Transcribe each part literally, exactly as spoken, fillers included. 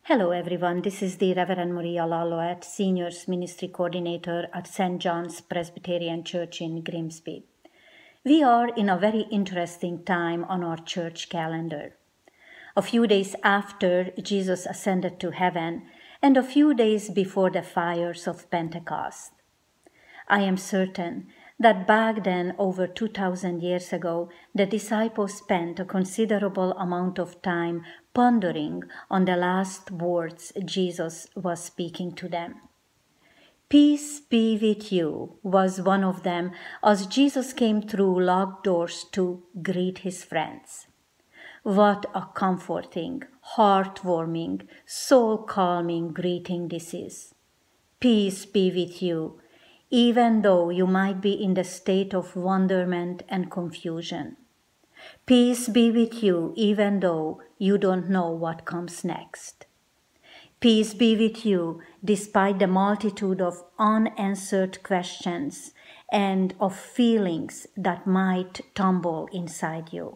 Hello everyone, this is the Reverend Maria Lalouette, Seniors Ministry Coordinator at Saint John's Presbyterian Church in Grimsby. We are in a very interesting time on our church calendar. A few days after Jesus ascended to heaven and a few days before the fires of Pentecost. I am certain that back then, over two thousand years ago, the disciples spent a considerable amount of time pondering on the last words Jesus was speaking to them. Peace be with you was one of them as Jesus came through locked doors to greet his friends. What a comforting, heartwarming, soul-calming greeting this is. Peace be with you, even though you might be in the state of wonderment and confusion. Peace be with you, even though you don't know what comes next. Peace be with you, despite the multitude of unanswered questions and of feelings that might tumble inside you.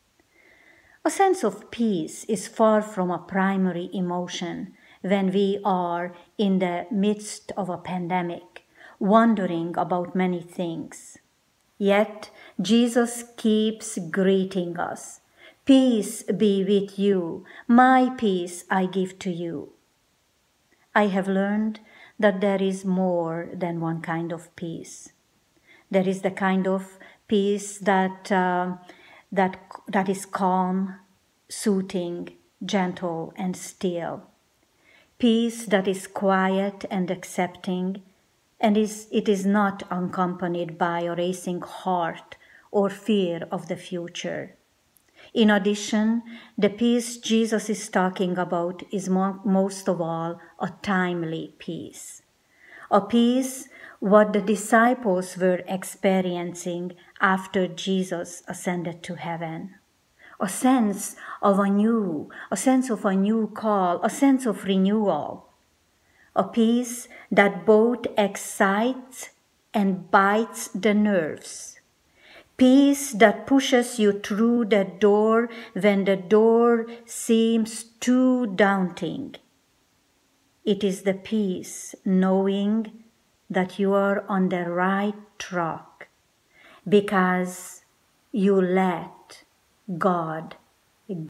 A sense of peace is far from a primary emotion when we are in the midst of a pandemic, wondering about many things. Yet, Jesus keeps greeting us. Peace be with you. My peace I give to you. I have learned that there is more than one kind of peace. There is the kind of peace that, uh, that, that is calm, soothing, gentle, and still. Peace that is quiet and accepting, and is, it is not accompanied by a racing heart or fear of the future. In addition, the peace Jesus is talking about is mo- most of all a timely peace. A peace what the disciples were experiencing after Jesus ascended to heaven. A sense of a new, a sense of a new call, a sense of renewal. A peace that both excites and bites the nerves. Peace that pushes you through the door when the door seems too daunting. It is the peace knowing that you are on the right track because you let God